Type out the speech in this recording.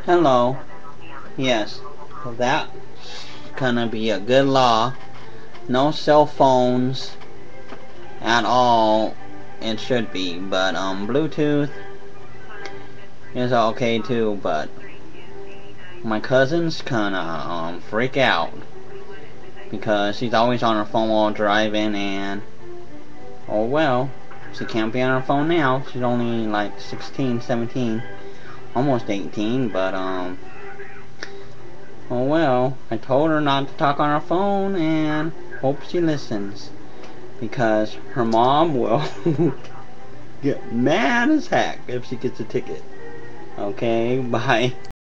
Hello. Yes. Well, that's gonna be a good law. No cell phones at all. It should be, but Bluetooth is okay too. But my cousin's gonna freak out because she's always on her phone while driving, and oh well, she can't be on her phone now. She's only like 16, 17, almost 18, but oh well, I told her not to talk on her phone, and hope she listens, because her mom will get mad as heck if she gets a ticket. Okay, bye.